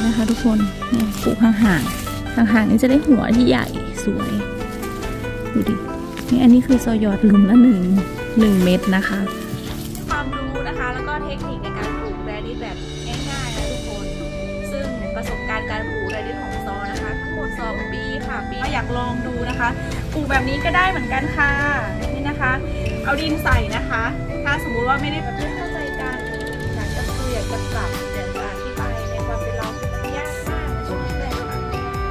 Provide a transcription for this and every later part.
นะคะทุกคนเนี่ยปลูกห่างๆนี่จะได้หัวที่ใหญ่สวยดูดินี่อันนี้คือซอยอดหลุมละ1 เม็ดนะคะความรู้นะคะแล้วก็เทคนิคในการปลูกแรดิสแบบง่ายๆนะทุกคนซึ่งประสบการณ์การปลูกแรดิสของซอนะคะทั้งหมด2 ปีค่ะปีอยากลองดูนะคะปลูกแบบนี้ก็ได้เหมือนกันค่ะนี่นะคะเอาดินใส่นะคะถ้าสมมุติว่าไม่ได้แบบเข้าใจกันอยากจะคุยอยากจะปรับอยากจะอธิบายในความเป็นเรามันยากมากในช่วงแรกค่ะ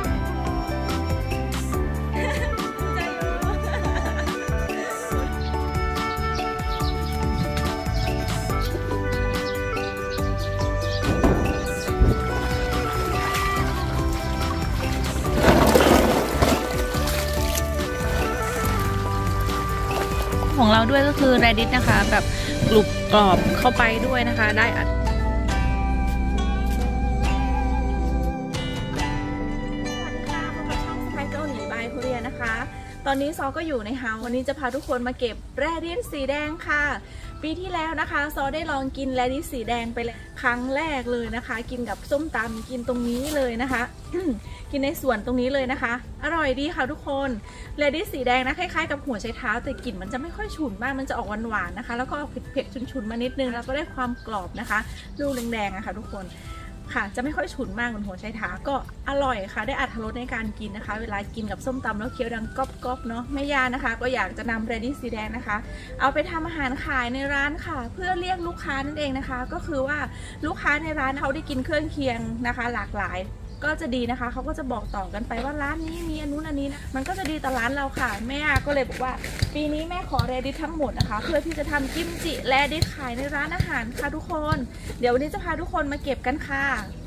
ของเราด้วยก็คือแรดิสนะคะแบบกรุบกรอบเข้าไปด้วยนะคะได้อัดสวัสดีค่ะพบกับช่องสไปเกาหลีบายโคเรียนะคะตอนนี้ซอก็อยู่ในเฮาส์วันนี้จะพาทุกคนมาเก็บแรดิสสีแดงค่ะปีที่แล้วนะคะซอได้ลองกินแรดิสสีแดงไปเลยครั้งแรกเลยนะคะกินกับส้มตำกินตรงนี้เลยนะคะ กินในสวนตรงนี้เลยนะคะอร่อยดีค่ะทุกคนแรดิสสีแดงนะคล้ายๆกับหัวไชเท้าแต่กลิ่นมันจะไม่ค่อยฉุนมากมันจะออกหวานๆนะคะแล้วก็เผ็ดๆฉุนๆมานิดนึงแล้วก็ได้ความกรอบนะคะลูกแดงๆนะคะทุกคนค่ะจะไม่ค่อยฉุนมากเหมือนหัวไชเท้าก็อร่อยค่ะได้อรรถรสในการกินนะคะเวลากินกับส้มตำแล้วเคี้ยวดังก๊อบๆเนาะแม่ย่านะคะก็อยากจะนำแรดิสสีแดงนะคะเอาไปทำอาหารขายในร้านค่ะเพื่อเรียกลูกค้านั่นเองนะคะก็คือว่าลูกค้าในร้านเขาได้กินเครื่องเคียงนะคะหลากหลายก็จะดีนะคะเขาก็จะบอกต่อกันไปว่าร้านนี้มีอันนู้นอันนี้นะมันก็จะดีต่อร้านเราค่ะแม่ก็เลยบอกว่าปีนี้แม่ขอแรดิสทั้งหมดนะคะเพื่อที่จะทำกิมจิแรดิสขายในร้านอาหารค่ะทุกคนเดี๋ยววันนี้จะพาทุกคนมาเก็บกันค่ะ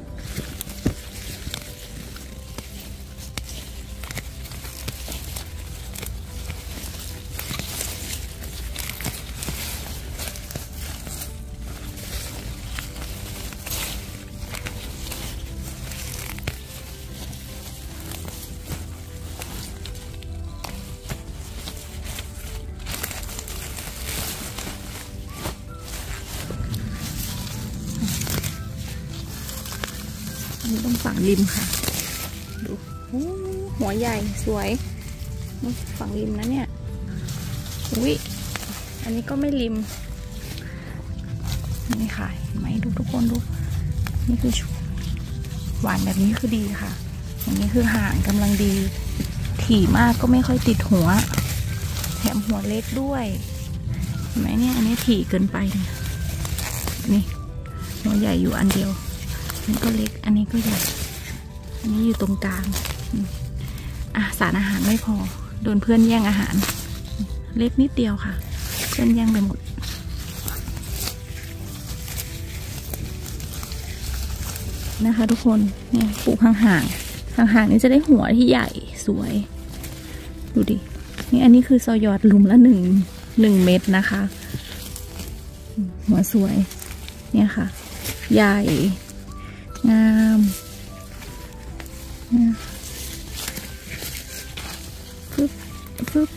นี่ต้องฝั่งริมค่ะดูหัวใหญ่สวยฝั่งริมนะเนี่ยอุ้ยอันนี้ก็ไม่ริมนี่ค่ะเห็นไหมดูทุกคนดูนี่คือหวานแบบนี้คือดีค่ะอย่างนี้คือห่างกำลังดีถี่มากก็ไม่ค่อยติดหัวแถมหัวเล็กด้วยเห็นไหมเนี่ยอันนี้ถี่เกินไปเนี่ยนี่หัวใหญ่อยู่อันเดียวนี่ก็เล็กอันนี้ก็ใหญ่อันนี้อยู่ตรงกลางสารอาหารไม่พอโดนเพื่อนแย่งอาหารเล็กนิดเดียวค่ะเพื่อนแย่งไปหมดนะคะทุกคนเนี่ยปลูกห่างๆนี่จะได้หัวที่ใหญ่สวยดูดินี่อันนี้คือซอยอดหลุมละ1 เม็ดนะคะหัวสวยเนี่ยค่ะใหญ่งามฟึบ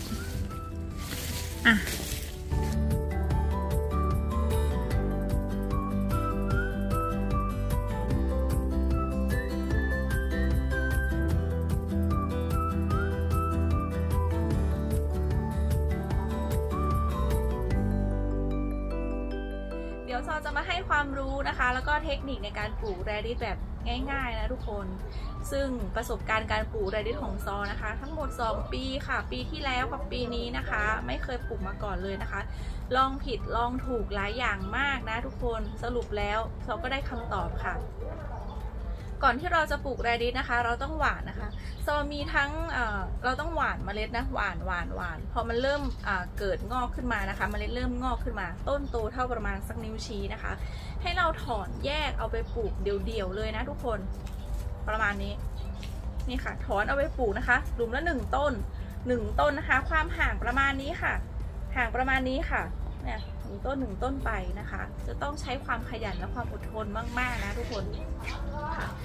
เดี๋ยวซอจะมาให้ความรู้นะคะแล้วก็เทคนิคในการปลูกแรดิสแบบง่ายๆนะทุกคนซึ่งประสบการณ์การปลูกแรดิสของซอนะคะทั้งหมด2 ปีค่ะปีที่แล้วกับปีนี้นะคะไม่เคยปลูกมาก่อนเลยนะคะลองผิดลองถูกหลายอย่างมากนะทุกคนสรุปแล้วซอก็ได้คำตอบค่ะก่อนที่เราจะปลูกแรดิสนะคะเราต้องหว่านนะคะซอมีทั้งเราต้องหว่านเมล็ดนะหว่านพอมันเริ่มเกิดงอกขึ้นมานะคะเมล็ดเริ่มงอกขึ้นมาต้นโตเท่าประมาณสักนิ้วชี้นะคะให้เราถอนแยกเอาไปปลูกเดี่ยวๆเลยนะทุกคนประมาณนี้นี่ค่ะถอนเอาไปปลูกนะคะหลุมละ1 ต้นนะคะความห่างประมาณนี้ค่ะห่างประมาณนี้ค่ะเนี่ย1 ต้น1 ต้นไปนะคะจะต้องใช้ความขยันและความอดทนมากๆนะทุกคนค่ะ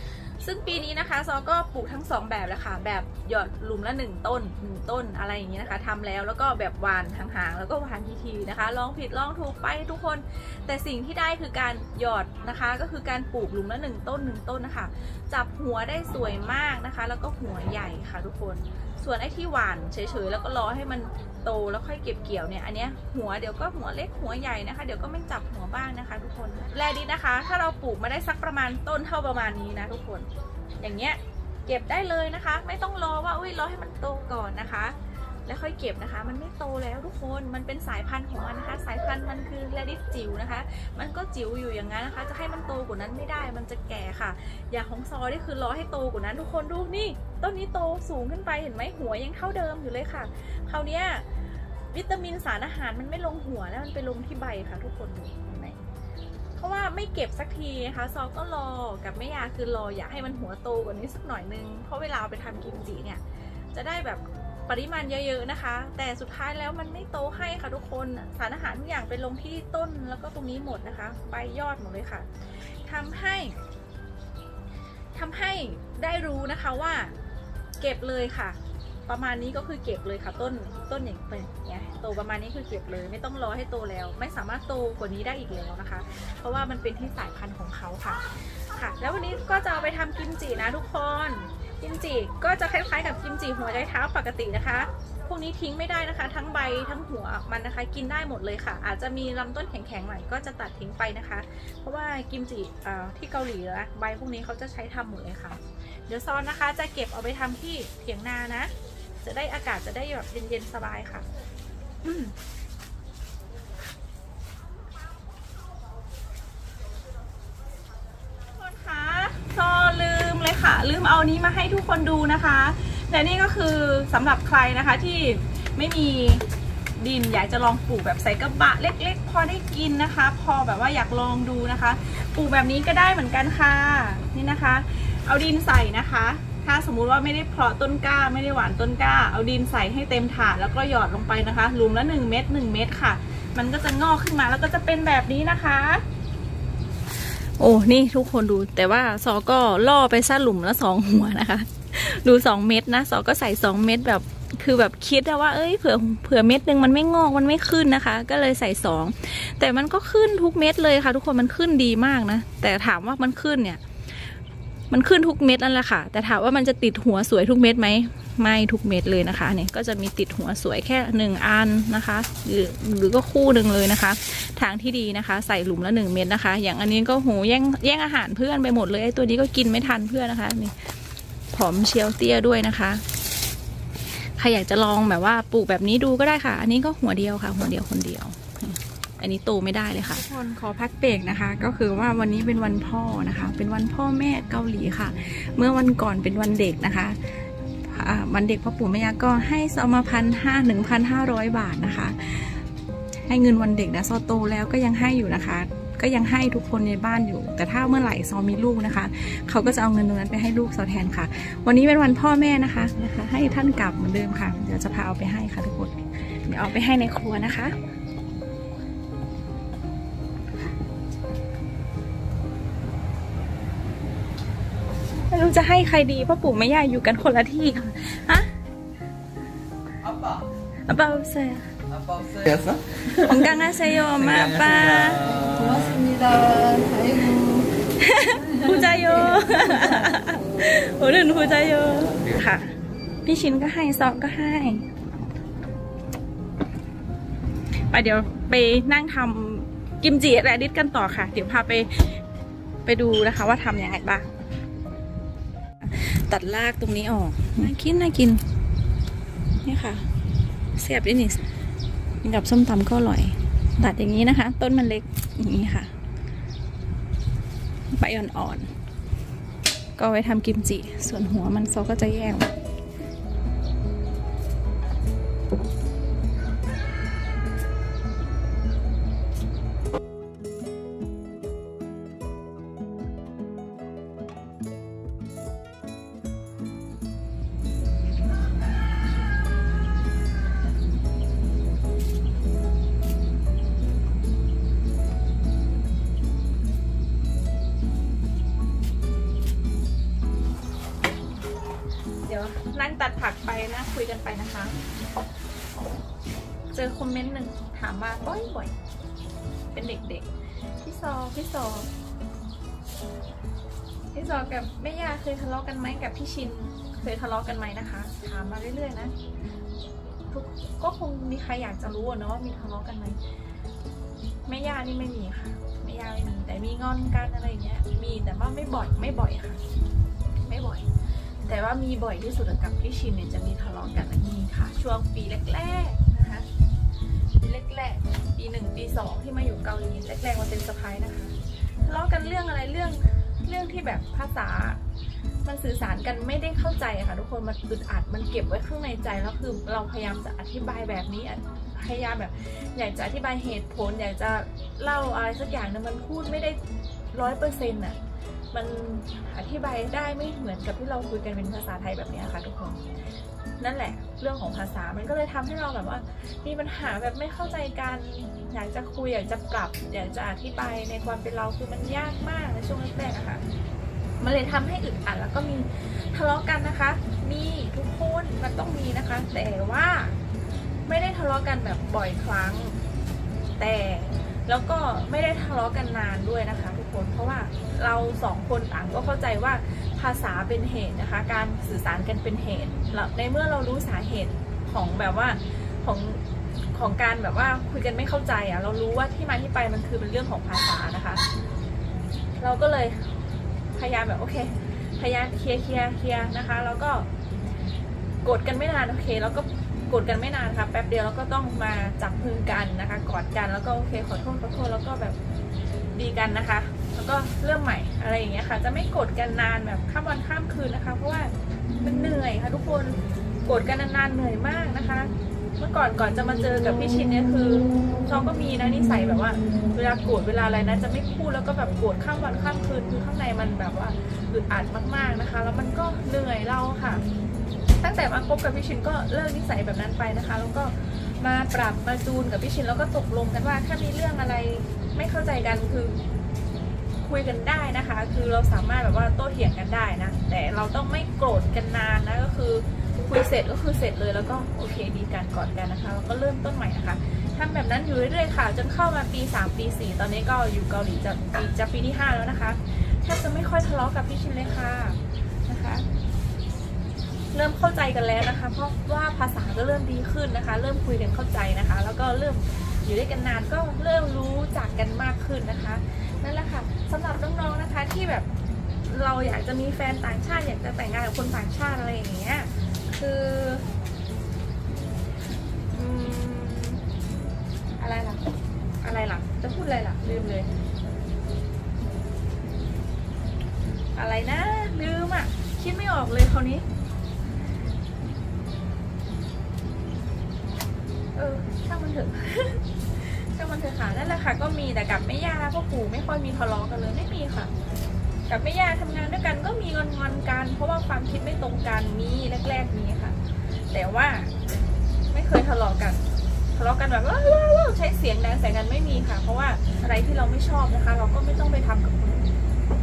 ซึ่งปีนี้นะคะซอก็ปลูกทั้ง2แบบแล้วค่ะแบบหยอดหลุมละ1 ต้น1 ต้นอะไรอย่างนี้นะคะทำแล้วก็แบบหว่านห่างๆแล้วก็หว่านทีๆนะคะลองผิดลองถูกไปทุกคนแต่สิ่งที่ได้คือการหยอดนะคะก็คือการปลูกหลุมละ1 ต้น1 ต้นนะคะจับหัวได้สวยมากนะคะแล้วก็หัวใหญ่ค่ะทุกคนส่วนไอ้ที่หว่านเฉยๆแล้วก็รอให้มันโตแล้วค่อยเก็บเกี่ยวเนี่ยอันเนี้ยหัวเดี๋ยวก็หัวเล็กหัวใหญ่นะคะเดี๋ยวก็ไม่จับหัวบ้างนะคะทุกคนแรดิสนะคะถ้าเราปลูกมาได้สักประมาณต้นเท่าประมาณนี้นะทุกคนอย่างเงี้ยเก็บได้เลยนะคะไม่ต้องรอว่ารอให้มันโตก่อนนะคะแล้วค่อยเก็บนะคะมันไม่โตแล้วทุกคนมันเป็นสายพันธุ์ของมันนะคะสายพันธุ์มันคือแรดิสจิ๋วนะคะมันก็จิ๋วอยู่อย่างนั้นนะคะจะให้มันโตกว่านั้นไม่ได้มันจะแก่ค่ะอย่างของซอนี่คือรอให้โตกว่านั้นทุกคนดูนี่ต้นนี้โตสูงขึ้นไปเห็นไหมหัวยังเท่าเดิมอยู่เลยค่ะคราวนี้วิตามินสารอาหารมันไม่ลงหัวแล้วมันไปลงที่ใบค่ะทุกคนดูเห็นไหมเพราะว่าไม่เก็บสักทีนะคะซอก็รอกับแม่ยาคือรออยากให้มันหัวโตกว่านี้สักหน่อยนึงเพราะเวลาไปทำกิมจิเนี่ยจะได้แบบปริมาณเยอะๆนะคะแต่สุดท้ายแล้วมันไม่โตให้ค่ะทุกคนสารอาหารทุกอย่างไปลงที่ต้นแล้วก็ตรงนี้หมดนะคะใบยอดหมดเลยค่ะทำให้ได้รู้นะคะว่าเก็บเลยค่ะประมาณนี้ก็คือเก็บเลยค่ะต้นอย่างเงี้ยโตประมาณนี้คือเก็บเลยไม่ต้องรอให้โตแล้วไม่สามารถโตกว่านี้ได้อีกแล้วนะคะเพราะว่ามันเป็นที่สายพันธุ์ของเขาค่ะแล้ววันนี้ก็จะเอาไปทำกิมจินะทุกคนกิมจิก็จะคล้ายๆกับกิมจิหัวใจเท้าปกตินะคะพวกนี้ทิ้งไม่ได้นะคะทั้งใบทั้งหัวมันนะคะกินได้หมดเลยค่ะอาจจะมีลำต้นแข็งๆหน่อยก็จะตัดทิ้งไปนะคะเพราะว่ากิมจิที่เกาหลีแล้วใบพวกนี้เขาจะใช้ทำหมดเลยค่ะเดี๋ยวซอนนะคะจะเก็บเอาไปทำที่เถียงนานะจะได้อากาศจะได้แบบเย็นๆสบายค่ะทุกคนคะซอลืมเลยค่ะลืมเอานี้มาให้ทุกคนดูนะคะและนี่ก็คือสำหรับใครนะคะที่ไม่มีดินอยากจะลองปลูกแบบใส่กระบะเล็กๆพอได้กินนะคะพอแบบว่าอยากลองดูนะคะปลูกแบบนี้ก็ได้เหมือนกันค่ะนี่นะคะเอาดินใส่นะคะถ้าสมมุติว่าไม่ได้เพาะต้นกล้าไม่ได้หว่านต้นกล้าเอาดินใส่ให้เต็มถาดแล้วก็หยอดลงไปนะคะหลุมละ1 เม็ด1 เม็ดค่ะมันก็จะงอกขึ้นมาแล้วก็จะเป็นแบบนี้นะคะโอ้นี่ทุกคนดูแต่ว่าซอก็ล่อไปซะหลุมละ2 หัวนะคะดู2 เม็ดนะซอก็ใส่2 เม็ดแบบคือแบบคิดว่าเผื่อเม็ดนึงมันไม่งอกมันไม่ขึ้นนะคะก็เลยใส่2แต่มันก็ขึ้นทุกเม็ดเลยค่ะทุกคนมันขึ้นดีมากนะแต่ถามว่ามันขึ้นเนี่ยมันขึ้นทุกเม็ดนั่นแหละค่ะแต่ถามว่ามันจะติดหัวสวยทุกเม็ดไหมไม่ทุกเม็ดเลยนะคะเนี่ยก็จะมีติดหัวสวยแค่1 อันนะคะหรือก็คู่หนึ่งเลยนะคะทางที่ดีนะคะใส่หลุมละ1 เม็ดนะคะอย่างอันนี้ก็โหแย่งอาหารเพื่อนไปหมดเลยไอ้ตัวนี้ก็กินไม่ทันเพื่อนนะคะนี่ผอมเชียวเตี้ยด้วยนะคะใครอยากจะลองแบบว่าปลูกแบบนี้ดูก็ได้ค่ะอันนี้ก็หัวเดียวค่ะหัวเดียวคนเดียวอันนี้โตไม่ได้เลยค่ะทุกคนขอพักเบรกนะคะก็คือว่าวันนี้เป็นวันพ่อนะคะเป็นวันพ่อแม่เกาหลีค่ะเมื่อวันก่อนเป็นวันเด็กนะคะวันเด็กพ่อปู่แม่ย่าก็ให้ซอมา1,500 บาทนะคะให้เงินวันเด็กนะซอโตแล้วก็ยังให้อยู่นะคะก็ยังให้ทุกคนในบ้านอยู่แต่ถ้าเมื่อไหร่ซอมีลูกนะคะเขาก็จะเอาเงินตรงนั้นไปให้ลูกซอแทนค่ะวันนี้เป็นวันพ่อแม่นะคะให้ท่านกลับเหมือนเดิมค่ะเดี๋ยวจะพาเอาไปให้ค่ะทุกคนเดี๋ยวเอาไปให้ในครัวนะคะไม่รู้จะให้ใครดีเพราะปู่แม่ย่าอยู่กันคนละที่ค่ะฮะ아빠 없어요. 아빠 없어요? 건강하세요, 엄마, 아빠. 고맙습니다. 아이고. 후자요. 오늘 후자요. ค่ะพี่ชินก็ให้ซอกก็ให้ไปเดี๋ยวไปนั่งทำกิมจิแรดิสกันต่อค่ะเดี๋ยวพาไปดูนะคะว่าทำยังไงบ้างตัดรากตรงนี้ออกน่ากินนี่ค่ะเสียบดินิสกับส้มตำก็อร่อยตัดอย่างนี้นะคะต้นมันเล็กอย่างนี้ค่ะใบอ่อนๆก็ไว้ทำกิมจิส่วนหัวมันซอก็จะแยกดี๋ยวนั่งตัดผักไปนะคุยกันไปนะคะ เจอคอมเมนต์หนึ่งถามมาบ่อยๆเป็นเด็กๆพี่ซอกับแม่ย่าเคยทะเลาะกันไหมกับพี่ชินเคยทะเลาะกันไหมนะคะถามมาเรื่อยๆนะก็คงมีใครอยากจะรู้เนาะว่ามีทะเลาะกันไหมแม่ย่านี่ไม่มีค่ะแม่ย่าไม่มีแต่มีงอนกันอะไรเงี้ยมีแต่ว่าไม่บ่อยค่ะไม่บ่อยแต่ว่ามีบ่อยที่สุดกับพี่ชินเนี่ยจะมีทะเลาะกันมีค่ะช่วงปีแรกๆนะคะปีแรกๆปี1ปี2ที่มาอยู่เกาหลีแรกๆมาเป็นสะพ้ายนะคะทะเลาะกันเรื่องอะไรเรื่องที่แบบภาษามันสื่อสารกันไม่ได้เข้าใจค่ะทุกคนมันอึดอัดมันเก็บไว้ข้างในใจแล้วคือเราพยายามจะอธิบายแบบนี้พยายามแบบอยากจะอธิบายเหตุผลอยากจะเล่าอะไรสักอย่างนึงมันพูดไม่ได้100%อ่ะมันอธิบายได้ไม่เหมือนกับที่เราคุยกันเป็นภาษาไทยแบบนี้ค่ะทุกคนนั่นแหละเรื่องของภาษามันก็เลยทำให้เราแบบว่ามีปัญหาแบบไม่เข้าใจกันอยากจะคุยอยากจะปรับอยากจะอธิบายในความเป็นเราคือมันยากมากในช่วงแรกๆอะค่ะมันเลยทำให้อึดอัดแล้วก็มีทะเลาะกันนะคะมีทุกคนมันต้องมีนะคะแต่ว่าไม่ได้ทะเลาะกันแบบบ่อยครั้งแต่แล้วก็ไม่ได้ทะเลาะกันนานด้วยนะคะทุกคนเพราะว่าเรา2คนต่างก็เข้าใจว่าภาษาเป็นเหตุนะคะการสื่อสารกันเป็นเหตุในเมื่อเรารู้สาเหตุของแบบว่าของการแบบว่าคุยกันไม่เข้าใจอ่ะเรารู้ว่าที่มาที่ไปมันคือเป็นเรื่องของภาษานะคะเราก็เลยพยายามแบบโอเคพยายามเคลียร์นะคะแล้วก็โกรธกันไม่นานโอเคแล้วก็โกรธกันไม่นานค่ะแป๊บเดียวแล้วก็ต้องมาจับมือกันนะคะกอดกันแล้วก็โอเคขอโทษแล้วก็แบบดีกันนะคะแล้วก็เริ่มใหม่อะไรอย่างเงี้ยค่ะจะไม่โกรธกันนานแบบข้ามวันข้ามคืนนะคะเพราะว่ามันเหนื่อยค่ะทุกคนโกรธกันนานๆเหนื่อยมากนะคะเมื่อก่อนจะมาเจอกับพี่ชินเนี่ยคือเขาก็มีนะนิสัยแบบว่าเวลาโกรธเวลาอะไรนะจะไม่พูดแล้วก็แบบโกรธข้ามวันข้ามคืนคือข้างในมันแบบว่าอึดอัดมากๆนะคะแล้วมันก็เหนื่อยเราค่ะตั้งแต่มาคบกับพี่ชินก็เลิกนิสัยแบบนั้นไปนะคะแล้วก็มาปรับมาจูนกับพี่ชินแล้วก็ตกลงกันว่าถ้ามีเรื่องอะไรไม่เข้าใจกันคือคุยกันได้นะคะคือเราสามารถแบบว่าโต้เถียงกันได้นะแต่เราต้องไม่โกรธกันนานนะก็คือคุยเสร็จก็คือเสร็จเลยแล้วก็โอเคดีกันกอดกันนะคะแล้วก็เริ่มต้นใหม่นะคะทำแบบนั้นอยู่เรื่อยๆค่ะจนเข้ามาปี3ปี4ตอนนี้ก็อยู่เกาหลีจะปีที่5แล้วนะคะแทบจะไม่ค่อยทะเลาะกับพี่ชินเลยค่ะนะคะเริ่มเข้าใจกันแล้วนะคะเพราะว่าภาษาก็เริ่มดีขึ้นนะคะเริ่มคุยกันเข้าใจนะคะแล้วก็เริ่มอยู่ด้วยกันนานก็เริ่มรู้จักกันมากขึ้นนะคะนั่นแหละค่ะสำหรับน้องๆนะคะที่แบบเราอยากจะมีแฟนต่างชาติอยากจะแต่งงานกับคนต่างชาติอะไรอย่างเงี้ยคืออะไรล่ะจะพูดอะไรล่ะลืมเลยอะไรนะลืมอ่ะคิดไม่ออกเลยคราวนี้ช่างมันเถอะ ช่างมันเถอะค่ะนั่นแหละค่ะก็มีแต่กับแม่ย่าพ่อปู่ไม่ค่อยมีทะเลาะกันเลยไม่มีค่ะกับแม่ย่าทำงานด้วยกันก็มีงอนกันเพราะว่าความคิดไม่ตรงกันมีแรกๆมีค่ะแต่ว่าไม่เคยทะเลาะกันแบบว่าใช้เสียงดังใส่กันไม่มีค่ะเพราะว่าอะไรที่เราไม่ชอบนะคะเราก็ไม่ต้องไปทำกับคนอื่น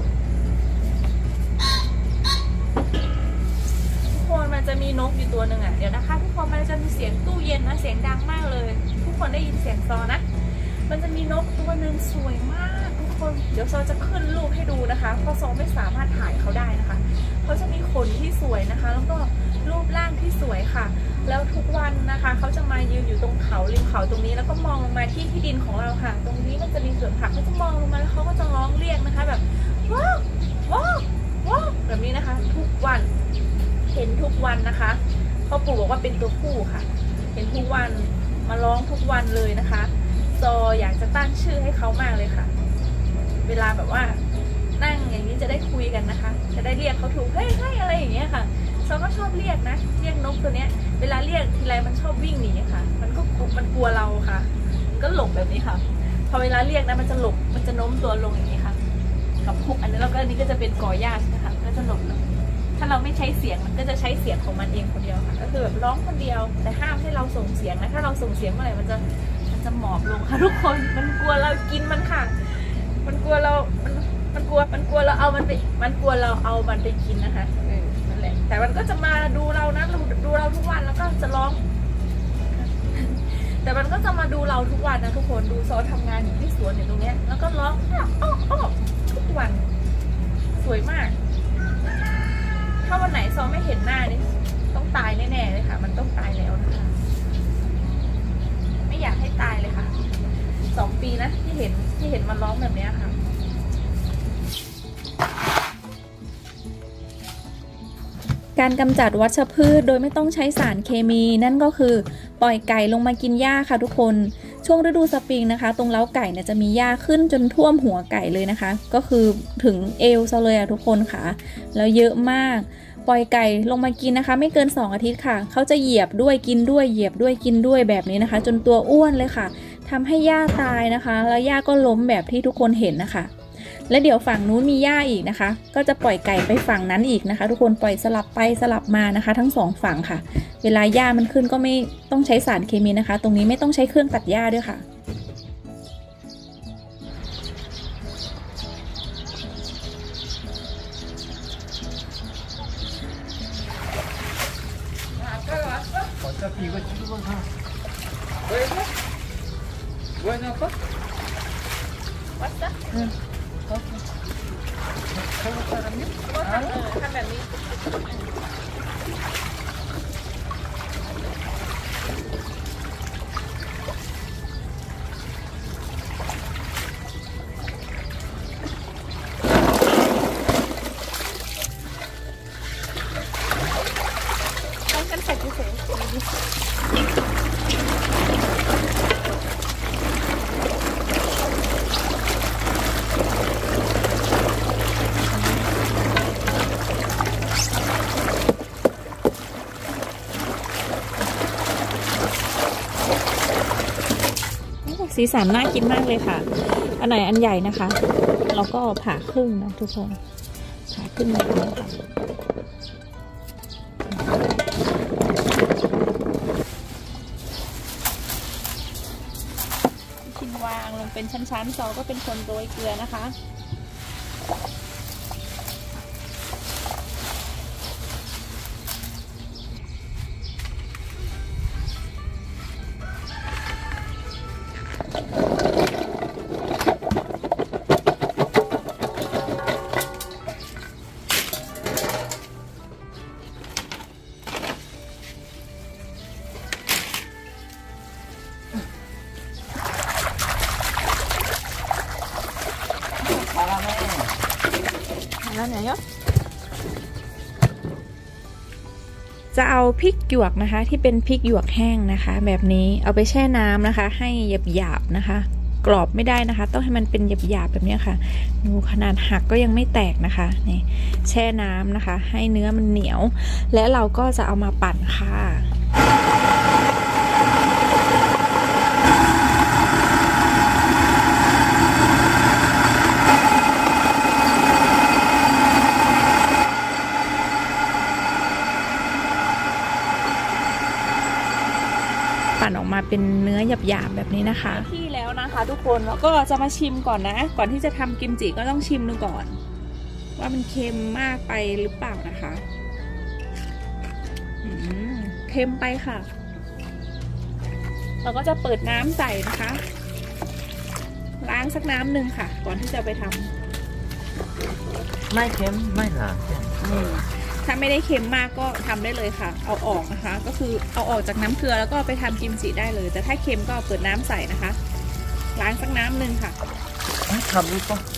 ทุกคนมันจะมีนกอยู่ตัวหนึ่งอ่ะเดี๋ยวนะคะทุกคนมันจะมีเสียงตู้เย็นนะเสียงดังมากเลยทุกคนได้ยินเสียงซอนะมันจะมีนกตัวหนึ่งสวยมากทุกคนเดี๋ยวซอจะขึ้นรูปให้ดูนะคะเพราะซอไม่สามารถถ่ายเขาได้นะคะเขาจะมีขนที่สวยนะคะแล้วก็รูปร่างที่สวยค่ะแล้วทุกวันนะคะเขาจะมายืนอยู่ตรงเขาริมเขาตรงนี้แล้วก็มองลงมาที่ดินของเราค่ะตรงนี้มันจะมีสวนผักเขาจะมองลงมาแล้วเขาก็จะร้องเรียกนะคะแบบว้าวว้าวว้าวแบบนี้นะคะทุกวันเห็นทุกวันนะคะพ่อปู่บอกว่าเป็นตัวผู้ค่ะเห็นทุกวันมาร้องทุกวันเลยนะคะซออยากจะตั้งชื่อให้เขามากเลยค่ะเวลาแบบว่านั่งอย่างนี้จะได้คุยกันนะคะจะได้เรียกเขาถูกเฮ้ยอะไรอย่างเงี้ยค่ะซอก็ชอบเรียกนะเรียกนกตัวเนี้ยเวลาเรียกทีไรมันชอบวิ่งหนีค่ะมันกลัวเราค่ะมันก็หลบแบบนี้ค่ะพอเวลาเรียกนะมันจะหลบมันจะโน้มตัวลงอย่างนี้ค่ะกับพวกอันนี้แล้วก็อันนี้ก็จะเป็นกอหญ้าใช่ไหมคะก็จะหลบถ้าเราไม่ใช้เสียงมันก็จะใช้เสียงของมันเองคนเดียวค่ะก็คือแบบร้องคนเดียวแต่ห้ามให้เราส่งเสียงนะถ้าเราส่งเสียงเมื่อไหร่มันจะหมอบลงค่ะทุกคนมันกลัวเรากินมันค่ะมันกลัวเราเอามันไปมันกลัวเราเอามันไปกินนะคะนั่นแหละแต่มันก็จะมาดูเรานะดูเราทุกวันแล้วก็จะร้องแต่มันก็จะมาดูเราทุกวันนะทุกคนดูซอทำงานอยู่ที่สวนอยู่ตรงเนี้ยแล้วก็ร้องอ้อทุกวันสวยมากถ้าวันไหนซอไม่เห็นหน้านี่ต้องตายแน่ๆเลยค่ะมันต้องตายแล้วนะคะไม่อยากให้ตายเลยค่ะ2 ปีนะที่เห็นมันร้องแบบนี้ค่ะการกำจัดวัชพืชโดยไม่ต้องใช้สารเคมีนั่นก็คือปล่อยไก่ลงมากินหญ้าค่ะทุกคนช่วงฤดูสปริงนะคะตรงเล้าไก่เนี่ยจะมีหญ้าขึ้นจนท่วมหัวไก่เลยนะคะก็คือถึงเอวซะเลยอะทุกคนค่ะแล้วเยอะมากปล่อยไก่ลงมากินนะคะไม่เกิน2 อาทิตย์ค่ะเขาจะเหยียบด้วยกินด้วยเหยียบด้วยกินด้วยแบบนี้นะคะจนตัวอ้วนเลยค่ะทำให้หญ้าตายนะคะแล้วหญ้าก็ล้มแบบที่ทุกคนเห็นนะคะและเดี๋ยวฝั่งนู้นมีหญ้าอีกนะคะก็จะปล่อยไก่ไปฝั่งนั้นอีกนะคะทุกคนปล่อยสลับไปสลับมานะคะทั้ง2 ฝั่งค่ะเวลาหญ้ามันขึ้นก็ไม่ต้องใช้สารเคมีนะคะตรงนี้ไม่ต้องใช้เครื่องตัดหญ้าด้วยค่ะ 어차피 이거 찍으면 사. 왜 이거? 왜 넣을까? 왔어? 응. 한국 사람이? ทำแบบนี้ต้องกันใส่กุเสนสีสันน่ากินมากเลยค่ะอันไหนอันใหญ่นะคะเราก็ผ่าครึ่งนะทุกคนผ่าครึ่งแบบนี้ค่ะชิมวางลงเป็นชั้นๆซอก็เป็นคนโรยเกลือนะคะแล้วไหนยศจะเอาพริกหยวกนะคะที่เป็นพริกหยวกแห้งนะคะแบบนี้เอาไปแช่น้ำนะคะให้หยาบๆนะคะกรอบไม่ได้นะคะต้องให้มันเป็นหยาบๆแบบนี้ค่ะดูขนาดหักก็ยังไม่แตกนะคะนี่แช่น้ำนะคะให้เนื้อมันเหนียวและเราก็จะเอามาปั่นค่ะปั่นออกมาเป็นเนื้อหยาบๆแบบนี้นะคะที่แล้วนะคะทุกคนแล้วก็จะมาชิมก่อนนะก่อนที่จะทำกิมจิก็ต้องชิมดูก่อนว่ามันเค็มมากไปหรือเปล่านะคะเค็มไปค่ะเราก็จะเปิดน้ำใส่นะคะล้างสักน้ำหนึ่งค่ะก่อนที่จะไปทำไม่เค็มไม่หนาถ้าไม่ได้เค็มมากก็ทำได้เลยค่ะเอาออกนะคะก็คือเอาออกจากน้ำเกลือแล้วก็ไปทำกิมจิได้เลยแต่ถ้าเค็มก็เปิดน้ำใส่นะคะล้างสักน้ำหนึ่งค่ะทำรู้ปะ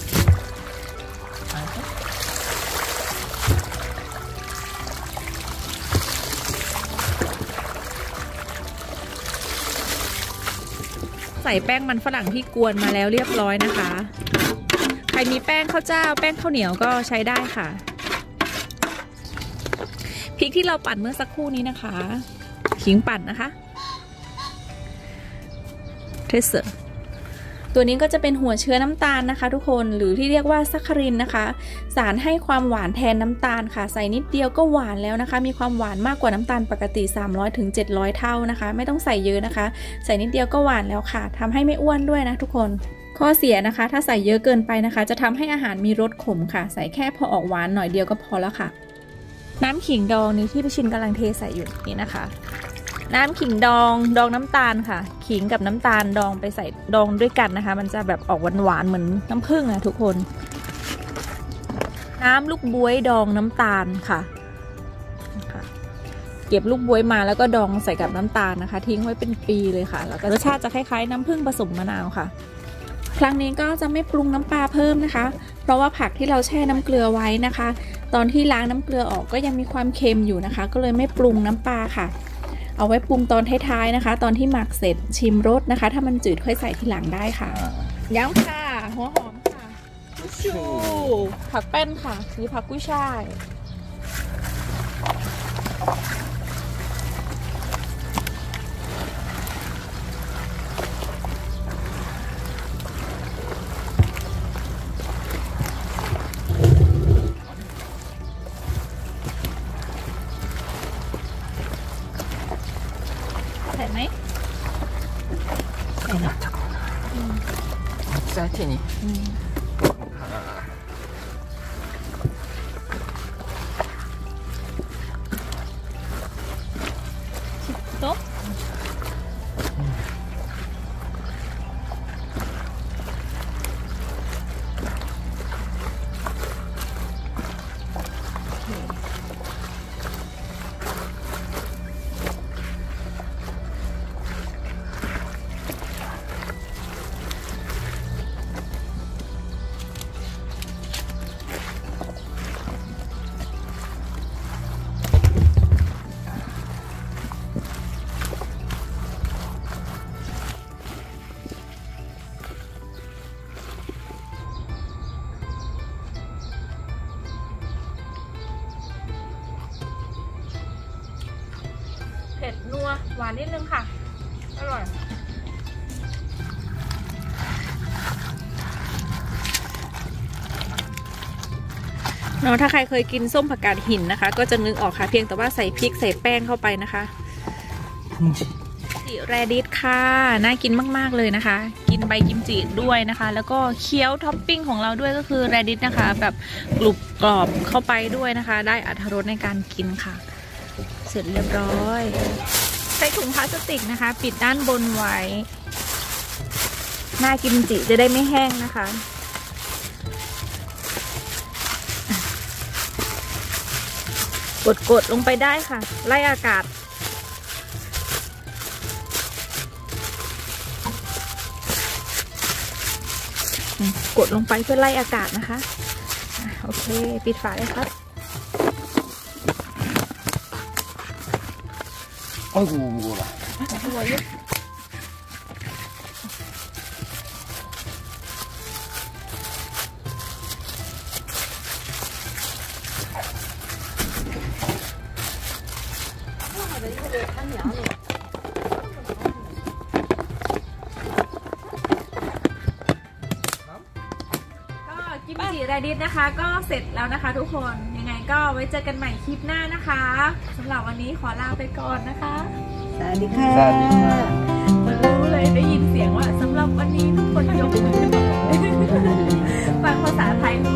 ใส่แป้งมันฝรั่งที่กวนมาแล้วเรียบร้อยนะคะใครมีแป้งข้าวเจ้าแป้งข้าวเหนียวก็ใช้ได้ค่ะพริกที่เราปั่นเมื่อสักครู่นี้นะคะขิงปั่นนะคะเทสเซอร์ตัวนี้ก็จะเป็นหัวเชื้อน้ำตาลนะคะทุกคนหรือที่เรียกว่าซัคคารินนะคะสารให้ความหวานแทนน้ำตาลค่ะใส่นิดเดียวก็หวานแล้วนะคะมีความหวานมากกว่าน้ำตาลปกติ300 ถึง 700 เท่านะคะไม่ต้องใส่เยอะนะคะใส่นิดเดียวก็หวานแล้วค่ะทำให้ไม่อ้วนด้วยนะทุกคนข้อเสียนะคะถ้าใส่เยอะเกินไปนะคะจะทำให้อาหารมีรสขมค่ะใส่แค่พอออกหวานหน่อยเดียวก็พอแล้วค่ะน้ำขิงดองนี่ที่พี่ชินกำลังเทใส่อยู่นี่นะคะ น้ำขิงดองน้ำตาลค่ะขิงกับน้ำตาลดองไปใส่ดองด้วยกันนะคะมันจะแบบออกหวานๆเหมือนน้ำผึ้งอะทุกคนน้ำลูกบ๊วยดองน้ำตาลค่ะเก็บลูกบ๊วยมาแล้วก็ดองใส่กับน้ำตาลนะคะทิ้งไว้เป็นปีเลยค่ะแล้วก็รสชาติจะคล้ายๆน้ำผึ้งผสมมะนาวค่ะครั้งนี้ก็จะไม่ปรุงน้ำปลาเพิ่มนะคะเพราะว่าผักที่เราแช่น้ำเกลือไว้นะคะตอนที่ล้างน้ำเกลือออกก็ยังมีความเค็มอยู่นะคะก็เลยไม่ปรุงน้ำปลาค่ะเอาไว้ปรุงตอนท้ายๆนะคะตอนที่หมักเสร็จชิมรสนะคะถ้ามันจืดค่อยใส่ทีหลังได้ค่ะย้ำค่ะหัวหอมค่ะกุชูผักแป้นค่ะนี่ผักกุ้ยช่ายเห็นไหมใส่ที่นี่โต๊ะเผ็ดนัวหวานนิดนึงค่ะอร่อยเนาะถ้าใครเคยกินส้มผักกาดหินนะคะก็จะนึกออกค่ะเพียงแต่ว่าใส่พริกใส่แป้งเข้าไปนะคะจิแรดิสค่ะน่ากินมากๆเลยนะคะกินใบกิมจิด้วยนะคะแล้วก็เคี้ยวท็อปปิ้งของเราด้วยก็คือแรดิสนะคะแบบกรุบกรอบเข้าไปด้วยนะคะได้อรรถรสในการกินค่ะเสร็จเรียบร้อยใส่ถุงพลาสติกนะคะปิดด้านบนไว้หน้ากิมจิจะได้ไม่แห้งนะคะกดลงไปได้ค่ะไล่อากาศกดลงไปเพื่อไล่อากาศนะคะโอเคปิดฝาเลยครับ 아이고 무거워라. กิมจิแรดิสนะคะก็เสร็จแล้วนะคะทุกคนยังไงก็ไว้เจอกันใหม่คลิปหน้านะคะสำหรับวันนี้ขอลาไปก่อนนะคะสวัสดีค่ะมารู้เลยได้ยินเสียงว่าสำหรับวันนี้ทุกคนยกมือขึ้นมาฟังภาษาไทย